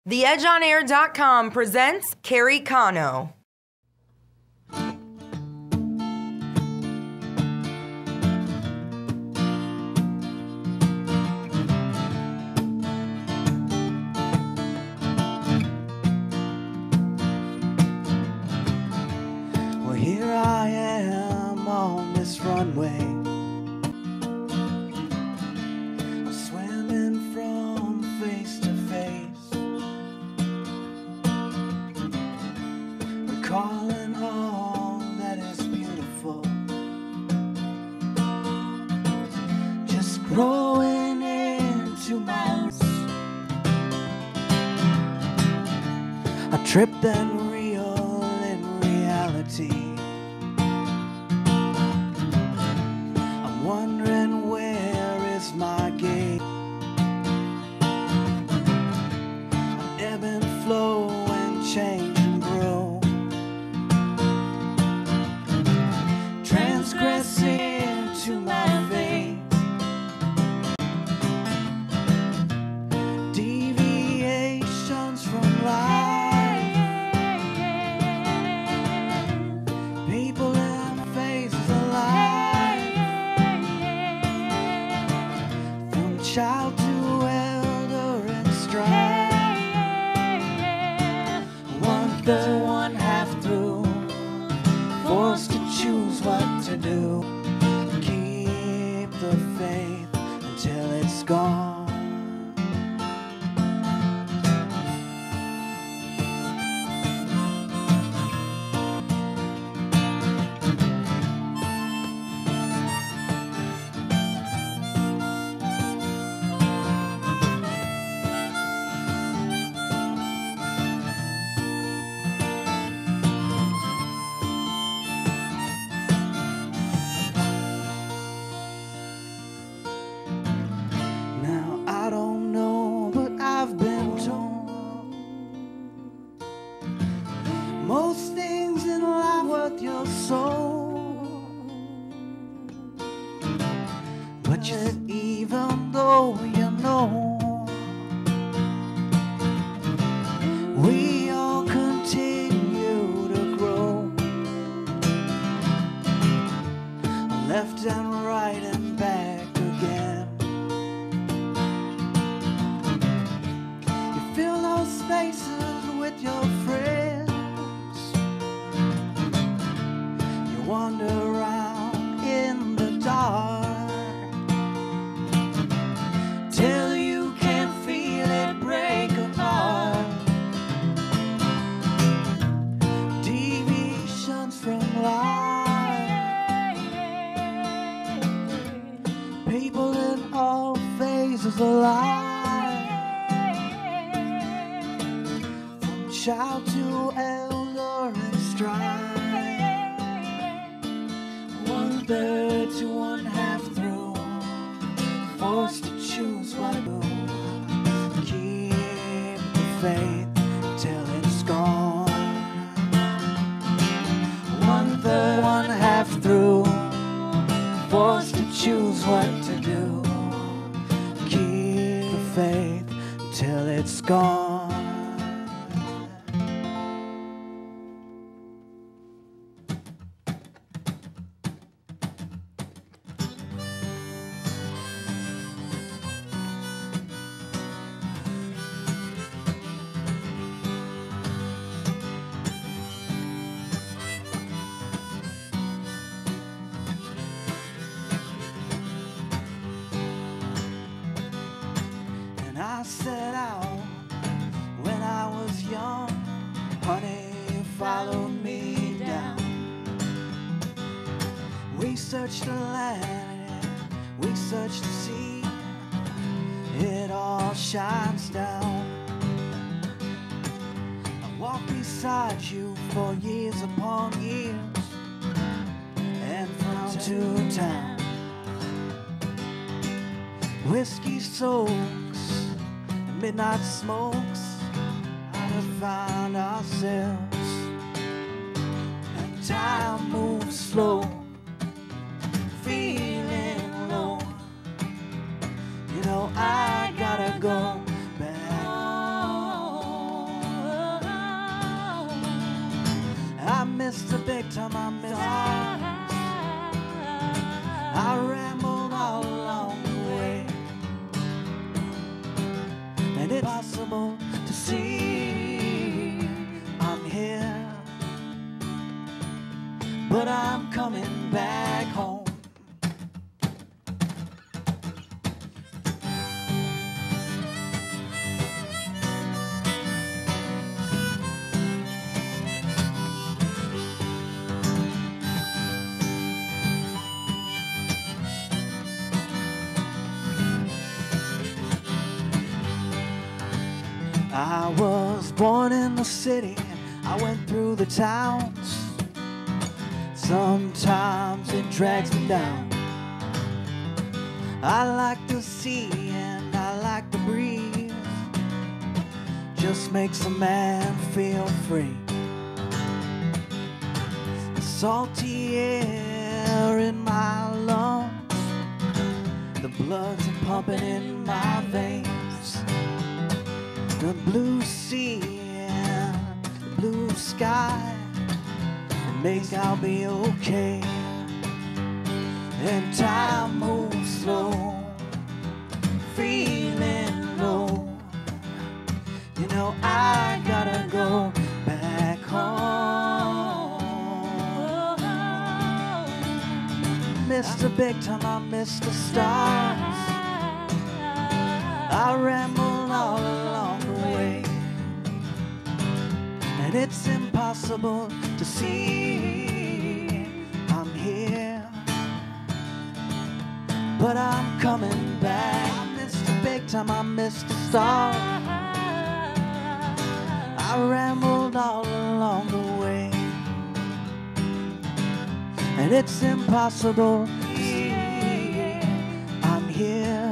TheEdgeOnAir.com presents Carrie Cano. Well, here I am on this runway, swimming from face to face, recalling all that is beautiful, just growing into my roots. I tripped and real in reality. I'm wondering, where is my gate? I ebb and flow and change and grow, transgressing into my faith, deviations from life. People and faces alive, from child to elder and strife. One third, one half through, forced to choose what to do. Keep the faith until it's gone. Now I don't know, but I've been told most things in life worth your soul. But just even though you know, we all continue to grow, left and right and back again. You fill those spaces with your friends, you wander around in the dark till you can feel it break apart. Deviations from life, people in all phases of life, from child to elder and strife. One third to one half through, forced to choose what to do. Keep the faith till it's gone. One third, one half through, forced to choose what to do. Keep the faith till it's gone. And I set out when I was young, honey, you followed me down. We searched the land, we searched the sea, it all shines down. I walked beside you for years upon years, and from to town. Whiskey soaks and midnight smokes, I have found ourselves, and time moves slow, feeling low. You know I gotta go back missed the big time, I missed stars. I rambled all along the way, and it's possible to see I'm here, but I'm coming back home. I was born in the city, I went through the towns. Sometimes it drags me down. I like the sea and I like the breeze, just makes a man feel free. The salty air in my lungs, the blood's pumping in my veins. The blue sea and the blue sky make I'll be okay. And time moves slow, feeling low. You know I gotta go back home. Missed the big time, I missed the stars. I rambled all along the way, and it's impossible to see I'm here, but I'm coming back. I missed the big time, I missed the stars. I rambled all along the way, and it's impossible to see I'm here.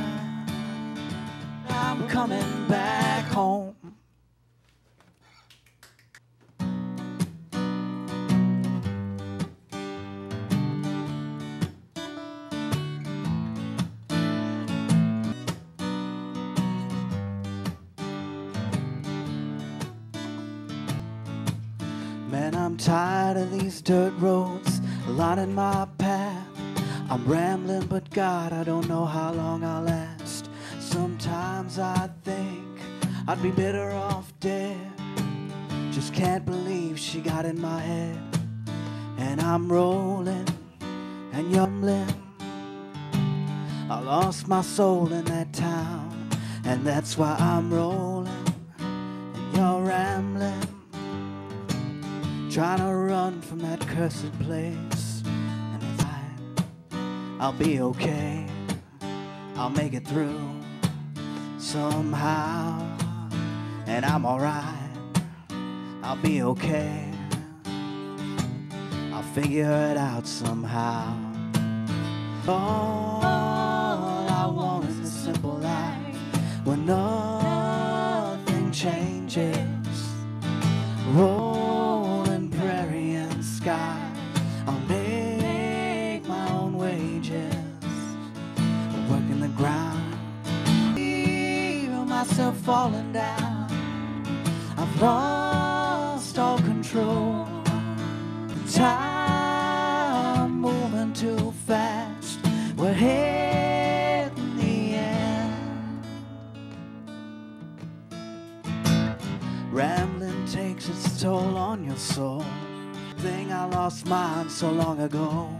I'm coming back home. Man, I'm tired of these dirt roads lining my path. I'm rambling, but God, I don't know how long I'll last. Sometimes I think I'd be better off dead. Just can't believe she got in my head. And I'm rolling and yumbling. I lost my soul in that town, and that's why I'm rolling and you're rambling, trying to run from that cursed place. And it's fine, I'll be okay, I'll make it through somehow, and I'm alright, I'll be okay, I'll figure it out somehow. All I want is a simple life where nothing changes. Rolling prairie and sky, I'll make my own wages, working the ground, feel myself falling down. I've lost all control. Time moving too fast, we're hitting the end. Rambling takes its toll on your soul. Thing I lost mine so long ago.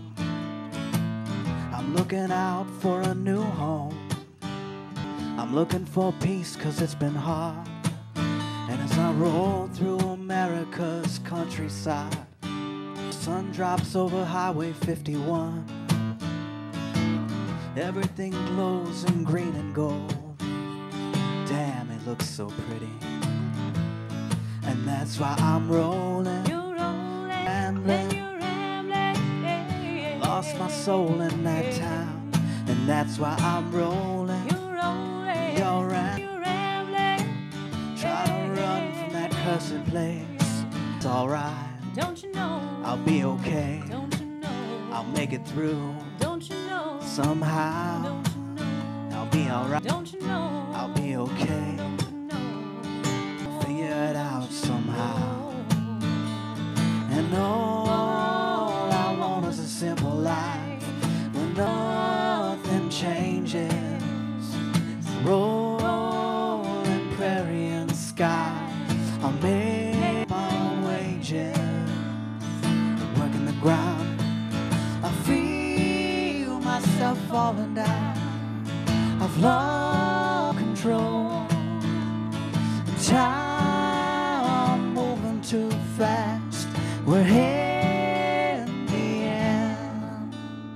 I'm looking out for a new home. I'm looking for peace, 'cause it's been hard. And as I roll through America's countryside, the sun drops over Highway 51. Everything glows in green and gold. Damn, it looks so pretty. And that's why I'm rolling, rambling. Lost my soul in that town, and that's why I'm rolling, you're rambling. Try to run from that cursed place. It's alright, Don't you know? I'll be okay, Don't you know? I'll make it through Don't you know? somehow. Don't you know? I'll be alright, Don't you know? I'll be okay, Don't you know? figure it out somehow. sky. I'll make my own wages, working the ground. I feel myself falling down. I've lost control. Time moving too fast. We're here in the end.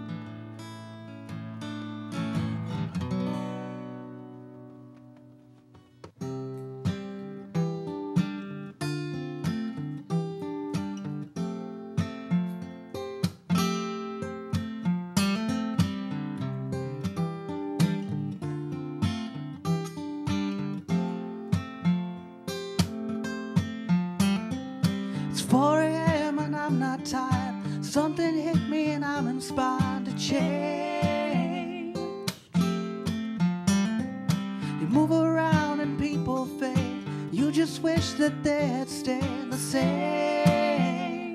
It's 4 a.m. and I'm not tired. Something hit me and I'm inspired to change. You move around and people fade. You just wish that they had stayed the same.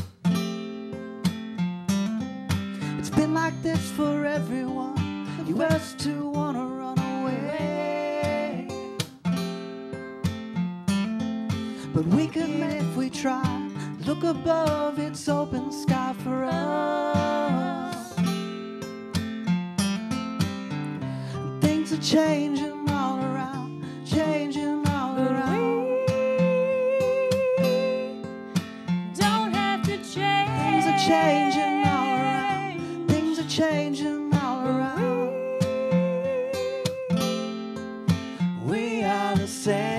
It's been like this for everyone. You used to wanna run away, but we could if we try. Look above, it's open sky for us. Things are changing all around, changing all around. Don't have to change. Things are changing all around. Things are changing all around. We are the same.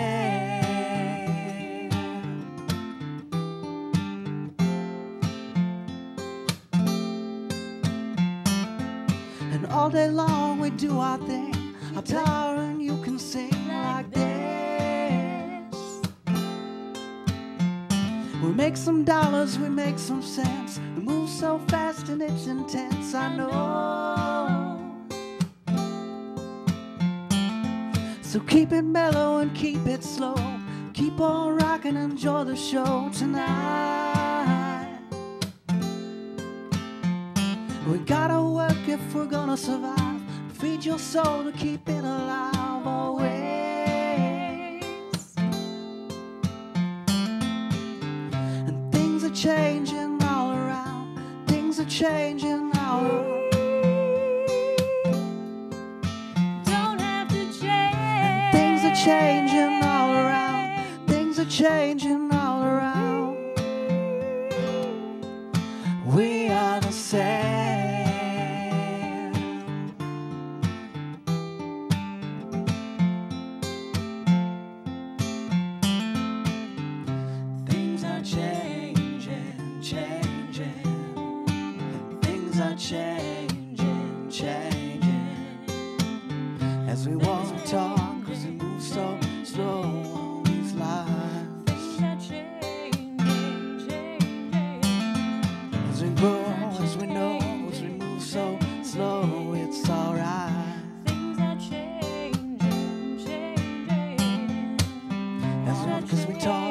And all day long we do our thing. Our tower and you can sing like this. We make some dollars, we make some cents. We move so fast and it's intense, I know. So keep it mellow and keep it slow. Keep on rocking, enjoy the show tonight. We gotta work if we're gonna survive. Feed your soul to keep it alive always. And things are changing all around. Things are changing all around. Don't have to change. Things are changing all around. Things are changing all around. We are the same. Things are changing, changing. Things are changing, changing. As we walk and talk, 'cause we move so slow on these lives. Things are changing, changing. As we grow, as we know, as we move so slow, it's alright. Things are changing, changing. As long as we talk,